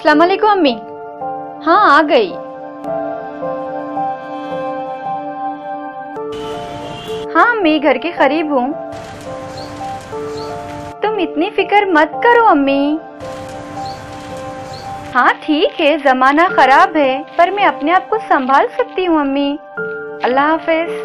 अस्सलाम वालेकुम अम्मी। हाँ आ गई। हाँ अम्मी घर के करीब हूँ। तुम इतनी फिक्र मत करो अम्मी। हाँ ठीक है, जमाना खराब है पर मैं अपने आप को संभाल सकती हूँ अम्मी। अल्लाह हाफिज।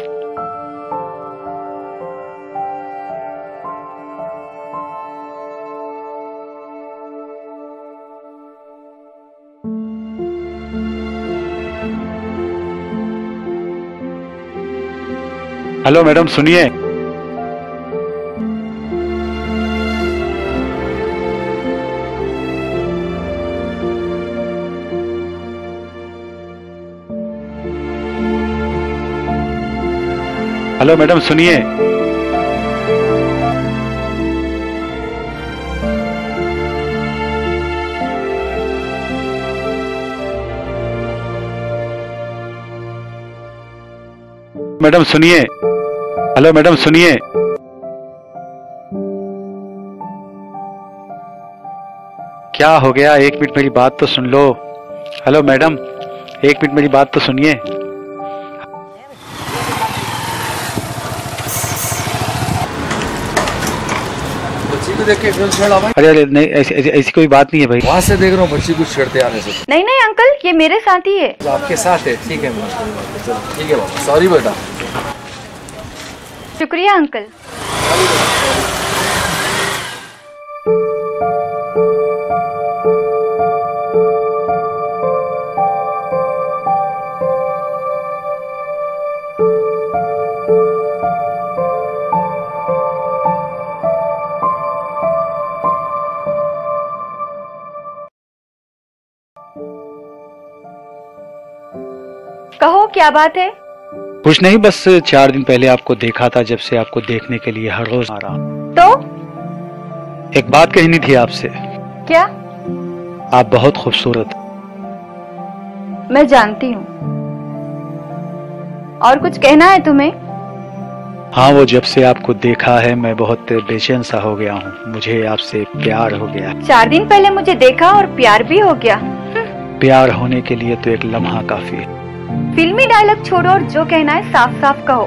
हेलो मैडम सुनिए। हेलो मैडम सुनिए। मैडम सुनिए। हेलो मैडम सुनिए। क्या हो गया? एक मिनट मेरी बात तो सुन लो। हेलो मैडम, एक मिनट मेरी बात तो सुनिए। बच्ची को देख के क्यों छेड़ा भाई? अरे नहीं, ऐसी कोई बात नहीं है भाई। वहाँ से देख रहा हूँ बच्ची कुछ छेड़ते आने से। नहीं नहीं अंकल, ये मेरे साथ ही है। आपके साथ है? ठीक है चलो ठीक है बाबा, सॉरी बेटा। शुक्रिया अंकल। कहो क्या बात है? कुछ नहीं, बस 4 दिन पहले आपको देखा था, जब से आपको देखने के लिए हर रोज आ रहा हूँ। तो एक बात कहनी थी आपसे। क्या? आप बहुत खूबसूरत। मैं जानती हूँ। और कुछ कहना है तुम्हें? हाँ, वो जब से आपको देखा है मैं बहुत बेचैन सा हो गया हूँ। मुझे आपसे प्यार हो गया। 4 दिन पहले मुझे देखा और प्यार भी हो गया। प्यार होने के लिए तो एक लम्हा काफी है। फिल्मी डायलॉग छोड़ो और जो कहना है साफ साफ कहो।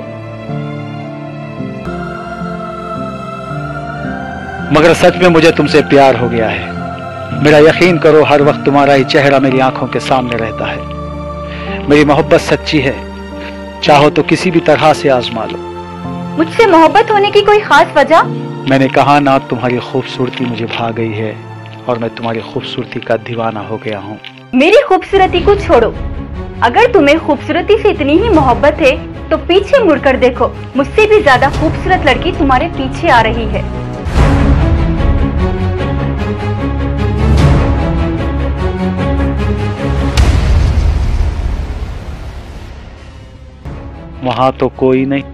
मगर सच में मुझे तुमसे प्यार हो गया है। मेरा यकीन करो, हर वक्त तुम्हारा ही चेहरा मेरी आंखों के सामने रहता है। मेरी मोहब्बत सच्ची है, चाहो तो किसी भी तरह से आजमा लो। मुझसे मोहब्बत होने की कोई खास वजह? मैंने कहा ना, तुम्हारी खूबसूरती मुझे भा गई है और मैं तुम्हारी खूबसूरती का दीवाना हो गया हूँ। मेरी खूबसूरती को छोड़ो, अगर तुम्हें खूबसूरती से इतनी ही मोहब्बत है तो पीछे मुड़कर देखो, मुझसे भी ज्यादा खूबसूरत लड़की तुम्हारे पीछे आ रही है। वहाँ तो कोई नहीं।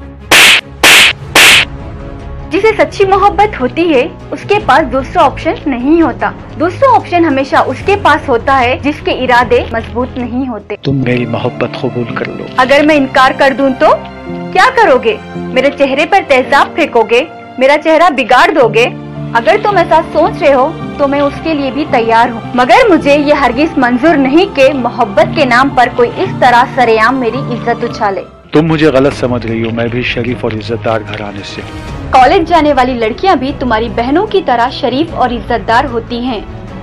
जिसे सच्ची मोहब्बत होती है उसके पास दूसरा ऑप्शन नहीं होता। दूसरा ऑप्शन हमेशा उसके पास होता है जिसके इरादे मजबूत नहीं होते। तुम मेरी मोहब्बत कबूल कर लो। अगर मैं इनकार कर दूं तो क्या करोगे? मेरे चेहरे पर तेजाब फेंकोगे? मेरा चेहरा बिगाड़ दोगे? अगर तुम ऐसा सोच रहे हो तो मैं उसके लिए भी तैयार हूँ, मगर मुझे ये हरगिज मंजूर नहीं कि मोहब्बत के नाम पर कोई इस तरह सरेआम मेरी इज्जत उछाले। तुम मुझे गलत समझ रही हो, मैं भी शरीफ और इज्जतदार घराने से हूँ। कॉलेज जाने वाली लड़कियां भी तुम्हारी बहनों की तरह शरीफ और इज्जतदार होती हैं।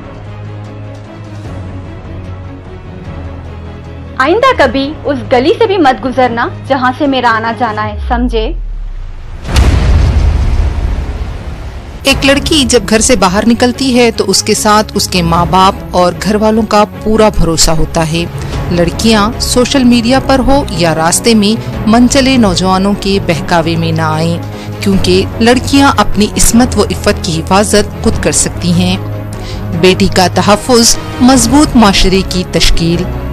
आइंदा कभी उस गली से भी मत गुजरना जहां से मेरा आना जाना है, समझे? एक लड़की जब घर से बाहर निकलती है तो उसके साथ उसके माँ बाप और घर वालों का पूरा भरोसा होता है। लड़कियां सोशल मीडिया पर हो या रास्ते में मनचले नौजवानों के बहकावे में ना आएं, क्योंकि लड़कियां अपनी इस्मत व इफ़्फ़त की हिफाजत खुद कर सकती हैं। बेटी का तहफ़्फ़ुज़ मजबूत माशरे की तश्कील।